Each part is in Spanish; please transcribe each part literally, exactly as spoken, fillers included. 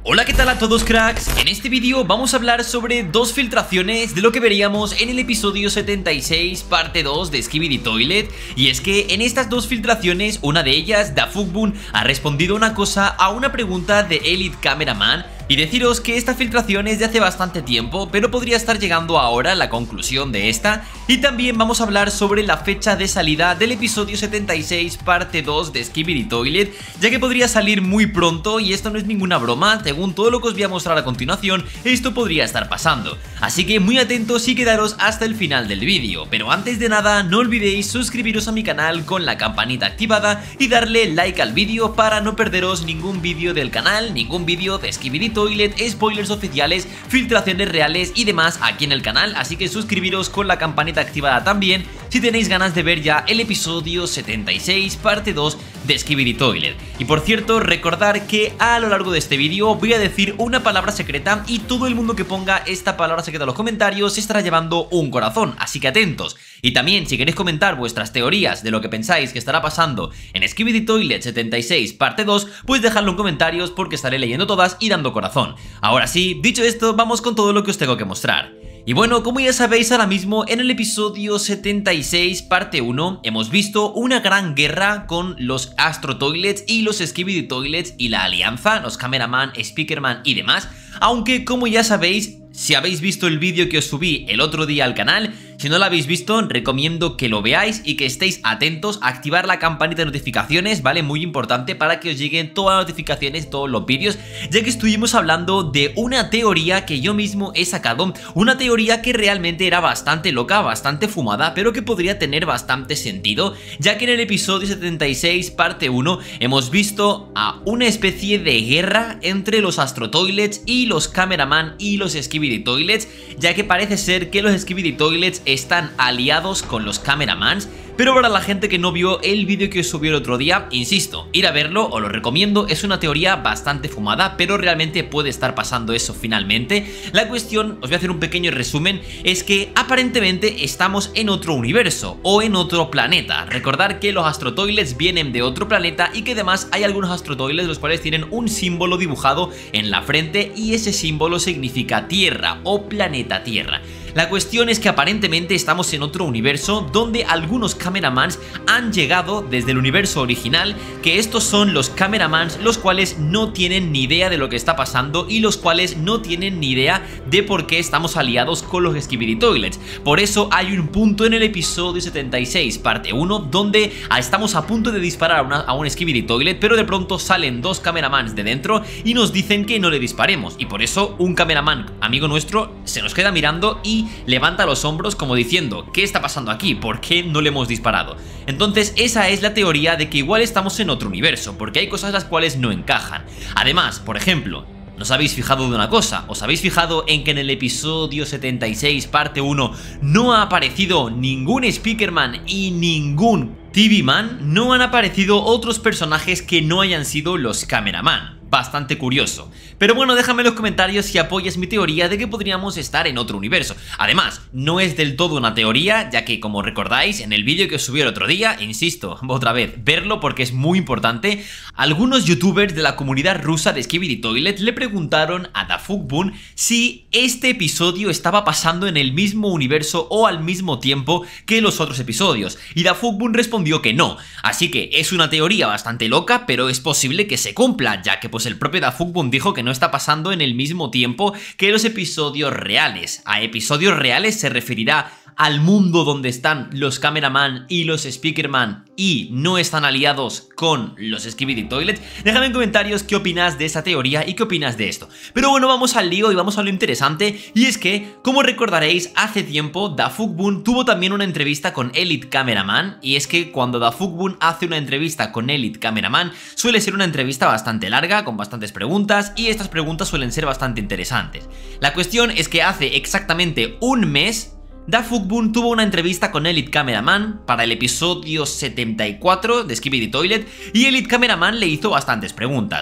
Hola, ¿qué tal a todos, cracks? En este vídeo vamos a hablar sobre dos filtraciones de lo que veríamos en el episodio setenta y seis parte dos de Skibidi Toilet. Y es que en estas dos filtraciones, una de ellas, DaFuqBun, ha respondido una cosa a una pregunta de Elite Cameraman. Y deciros que esta filtración es de hace bastante tiempo, pero podría estar llegando ahora la conclusión de esta. Y también vamos a hablar sobre la fecha de salida del episodio setenta y seis parte dos de Skibidi Toilet, ya que podría salir muy pronto y esto no es ninguna broma. Según todo lo que os voy a mostrar a continuación, esto podría estar pasando. Así que muy atentos y quedaros hasta el final del vídeo. Pero antes de nada, no olvidéis suscribiros a mi canal con la campanita activada y darle like al vídeo para no perderos ningún vídeo del canal, ningún vídeo de Skibidi Toilet, spoilers oficiales, filtraciones reales y demás aquí en el canal. Así que suscribiros con la campanita activada también si tenéis ganas de ver ya el episodio setenta y seis parte dos de Skibidi Toilet. Y por cierto, recordar que a lo largo de este vídeo voy a decir una palabra secreta y todo el mundo que ponga esta palabra secreta en los comentarios se estará llevando un corazón, así que atentos. Y también, si queréis comentar vuestras teorías de lo que pensáis que estará pasando en Skibidi Toilet setenta y seis parte dos, pues dejadlo en comentarios porque estaré leyendo todas y dando corazón. Ahora sí, dicho esto, vamos con todo lo que os tengo que mostrar. Y bueno, como ya sabéis, ahora mismo en el episodio setenta y seis parte uno hemos visto una gran guerra con los Astro Toilets y los Skibidi Toilets y la alianza, los Cameraman, Speakerman y demás. Aunque, como ya sabéis, si habéis visto el vídeo que os subí el otro día al canal, si no lo habéis visto, recomiendo que lo veáis y que estéis atentos a activar la campanita de notificaciones, ¿vale? Muy importante para que os lleguen todas las notificaciones, todos los vídeos, ya que estuvimos hablando de una teoría que yo mismo he sacado, una teoría que realmente era bastante loca, bastante fumada, pero que podría tener bastante sentido, ya que en el episodio setenta y seis parte uno hemos visto a una especie de guerra entre los Astro Toilets y los Cameraman y los Skibidi Toilets, ya que parece ser que los Skibidi Toilets están aliados con los Cameramans. Pero para la gente que no vio el vídeo que os subí el otro día, insisto, ir a verlo, os lo recomiendo. Es una teoría bastante fumada, pero realmente puede estar pasando eso finalmente. La cuestión, os voy a hacer un pequeño resumen, es que aparentemente estamos en otro universo o en otro planeta. Recordar que los Astro Toilets vienen de otro planeta y que además hay algunos Astro Toilets los cuales tienen un símbolo dibujado en la frente y ese símbolo significa Tierra o planeta Tierra. La cuestión es que aparentemente estamos en otro universo donde algunos Cameramans han llegado desde el universo original, que estos son los Cameramans los cuales no tienen ni idea de lo que está pasando y los cuales no tienen ni idea de por qué estamos aliados con los Skibidi Toilets. Por eso hay un punto en el episodio setenta y seis parte uno donde estamos a punto de disparar a, una, a un Skibidi Toilet, pero de pronto salen dos Cameramans de dentro y nos dicen que no le disparemos, y por eso un Cameraman amigo nuestro se nos queda mirando y levanta los hombros como diciendo: ¿qué está pasando aquí? ¿Por qué no le hemos disparado? Entonces esa es la teoría de que igual estamos en otro universo, porque hay cosas las cuales no encajan. Además, por ejemplo, ¿nos habéis fijado de una cosa? ¿Os habéis fijado en que en el episodio setenta y seis parte uno no ha aparecido ningún Speakerman y ningún T V Man? No han aparecido otros personajes que no hayan sido los Cameraman. Bastante curioso. Pero bueno, déjame en los comentarios si apoyas mi teoría de que podríamos estar en otro universo. Además, no es del todo una teoría, ya que, como recordáis, en el vídeo que os subí el otro día, insisto, otra vez, verlo porque es muy importante, algunos youtubers de la comunidad rusa de Skibidi Toilet le preguntaron a DaFuqBun si este episodio estaba pasando en el mismo universo o al mismo tiempo que los otros episodios, y DaFuqBun respondió que no. Así que es una teoría bastante loca, pero es posible que se cumpla, ya que pues el propio DaFuqBun dijo que no está pasando en el mismo tiempo que los episodios reales. A episodios reales se referirá al mundo donde están los Cameraman y los Speakerman y no están aliados con los Skibidi Toilets. Déjame en comentarios qué opinas de esa teoría y qué opinas de esto. Pero bueno, vamos al lío y vamos a lo interesante, y es que, como recordaréis, hace tiempo DaFuqBun tuvo también una entrevista con Elite Cameraman, y es que cuando DaFuqBun hace una entrevista con Elite Cameraman suele ser una entrevista bastante larga, con bastantes preguntas, y estas preguntas suelen ser bastante interesantes. La cuestión es que hace exactamente un mes DaFuqBun tuvo una entrevista con Elite Cameraman para el episodio setenta y cuatro de Skibidi Toilet, y Elite Cameraman le hizo bastantes preguntas.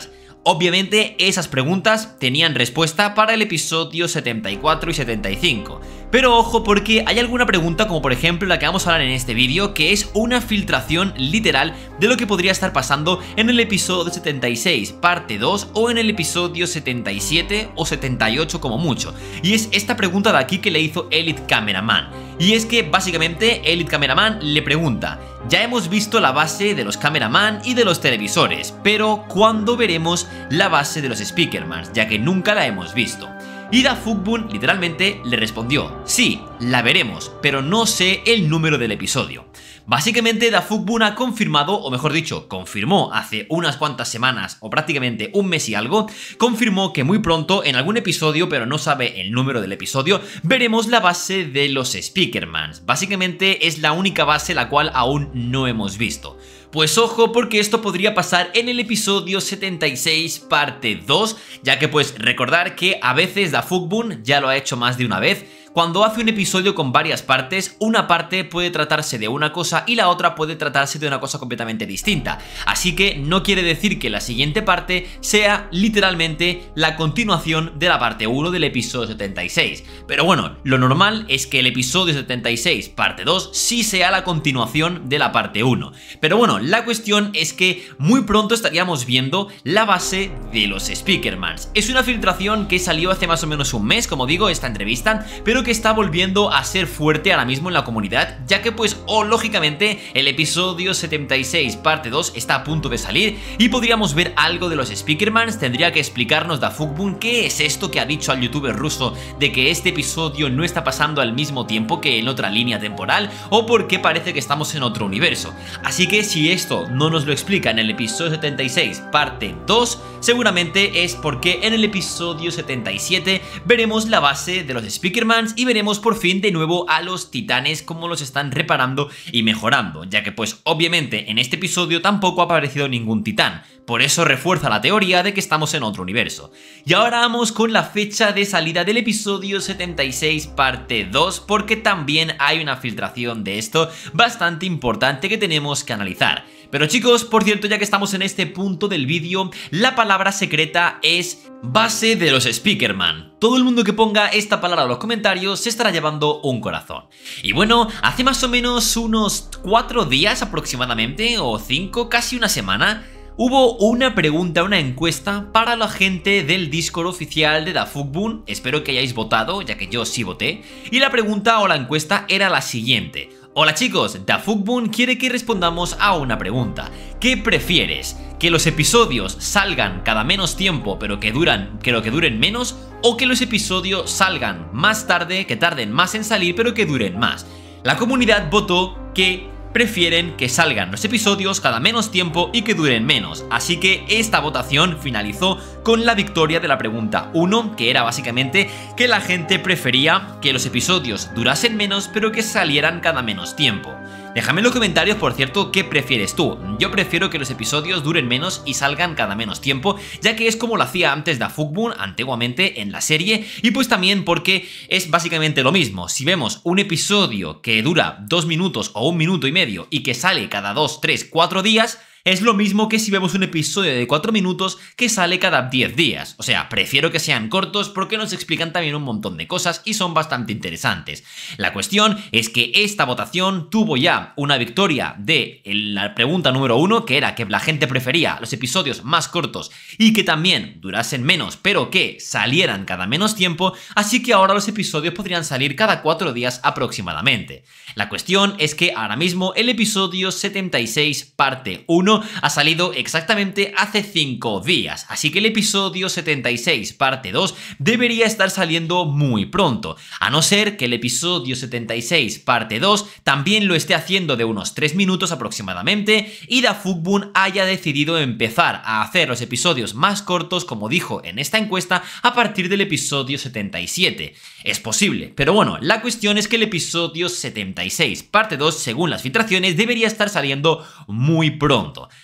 Obviamente esas preguntas tenían respuesta para el episodio setenta y cuatro y setenta y cinco. Pero ojo, porque hay alguna pregunta, como por ejemplo la que vamos a hablar en este vídeo, que es una filtración literal de lo que podría estar pasando en el episodio setenta y seis parte dos o en el episodio setenta y siete o setenta y ocho como mucho. Y es esta pregunta de aquí que le hizo Elite Cameraman. Y es que básicamente Elite Cameraman le pregunta: ya hemos visto la base de los cameraman y de los televisores, pero ¿cuándo veremos la base de los speakerman? Ya que nunca la hemos visto. Y DaFuckBun literalmente le respondió: sí, la veremos, pero no sé el número del episodio. Básicamente DaFuckBun ha confirmado, o mejor dicho, confirmó hace unas cuantas semanas o prácticamente un mes y algo, confirmó que muy pronto en algún episodio, pero no sabe el número del episodio, veremos la base de los speakermans. Básicamente es la única base la cual aún no hemos visto. Pues ojo, porque esto podría pasar en el episodio setenta y seis parte dos, ya que pues recordar que a veces DaFuckBun ya lo ha hecho más de una vez. Cuando hace un episodio con varias partes, una parte puede tratarse de una cosa y la otra puede tratarse de una cosa completamente distinta. Así que no quiere decir que la siguiente parte sea literalmente la continuación de la parte uno del episodio setenta y seis. Pero bueno, lo normal es que el episodio setenta y seis parte dos sí sea la continuación de la parte uno. Pero bueno, la cuestión es que muy pronto estaríamos viendo la base de los speakermans. Es una filtración que salió hace más o menos un mes, como digo, esta entrevista, pero que está volviendo a ser fuerte ahora mismo en la comunidad, ya que pues oh, lógicamente el episodio setenta y seis parte dos está a punto de salir y podríamos ver algo de los speakermans. Tendría que explicarnos DaFuckBun qué es esto que ha dicho al youtuber ruso de que este episodio no está pasando al mismo tiempo que en otra línea temporal, o por qué parece que estamos en otro universo. Así que si esto no nos lo explica en el episodio setenta y seis parte dos, seguramente es porque en el episodio setenta y siete veremos la base de los speakermans y veremos por fin de nuevo a los titanes, cómo los están reparando y mejorando, ya que pues obviamente en este episodio tampoco ha aparecido ningún titán. Por eso refuerza la teoría de que estamos en otro universo. Y ahora vamos con la fecha de salida del episodio setenta y seis parte dos, porque también hay una filtración de esto bastante importante que tenemos que analizar. Pero chicos, por cierto, ya que estamos en este punto del vídeo, la palabra secreta es base de los speakerman. Todo el mundo que ponga esta palabra en los comentarios se estará llevando un corazón. Y bueno, hace más o menos unos cuatro días aproximadamente, o cinco, casi una semana, hubo una pregunta, una encuesta para la gente del Discord oficial de DaFuckBun. Espero que hayáis votado, ya que yo sí voté. Y la pregunta o la encuesta era la siguiente: hola chicos, DaFuckBun quiere que respondamos a una pregunta. ¿Qué prefieres? ¿Que los episodios salgan cada menos tiempo pero que, duran, que lo que duren menos? ¿O que los episodios salgan más tarde, que tarden más en salir pero que duren más? La comunidad votó que prefieren que salgan los episodios cada menos tiempo y que duren menos. Así que esta votación finalizó con la victoria de la pregunta uno, que era básicamente que la gente prefería que los episodios durasen menos pero que salieran cada menos tiempo. Déjame en los comentarios, por cierto, qué prefieres tú. Yo prefiero que los episodios duren menos y salgan cada menos tiempo, ya que es como lo hacía antes DaFuckBun antiguamente en la serie, y pues también porque es básicamente lo mismo. Si vemos un episodio que dura dos minutos o un minuto y medio y que sale cada dos, tres, cuatro días, es lo mismo que si vemos un episodio de cuatro minutos que sale cada diez días. O sea, prefiero que sean cortos porque nos explican también un montón de cosas y son bastante interesantes. La cuestión es que esta votación tuvo ya una victoria de la pregunta número uno, que era que la gente prefería los episodios más cortos y que también durasen menos, pero que salieran cada menos tiempo, así que ahora los episodios podrían salir cada cuatro días aproximadamente. La cuestión es que ahora mismo el episodio setenta y seis parte uno ha salido exactamente hace cinco días, así que el episodio setenta y seis parte dos debería estar saliendo muy pronto, a no ser que el episodio setenta y seis parte dos también lo esté haciendo de unos tres minutos aproximadamente y DaFuckBun haya decidido empezar a hacer los episodios más cortos, como dijo en esta encuesta, a partir del episodio setenta y siete. Es posible, pero bueno, la cuestión es que el episodio setenta y seis parte dos, según las filtraciones, debería estar saliendo muy pronto.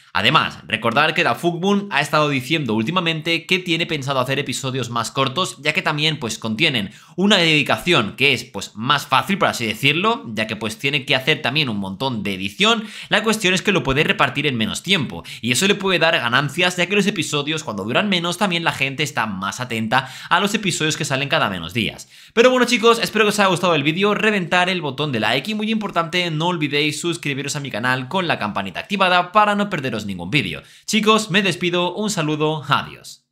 Además, recordar que DaFuqMoon ha estado diciendo últimamente que tiene pensado hacer episodios más cortos, ya que también pues contienen una dedicación que es pues más fácil, por así decirlo, ya que pues tiene que hacer también un montón de edición. La cuestión es que lo puede repartir en menos tiempo y eso le puede dar ganancias, ya que los episodios cuando duran menos también la gente está más atenta a los episodios que salen cada menos días. Pero bueno chicos, espero que os haya gustado el vídeo, reventar el botón de like y muy importante, no olvidéis suscribiros a mi canal con la campanita activada para no perderos ningún vídeo. Chicos, me despido, un saludo, adiós.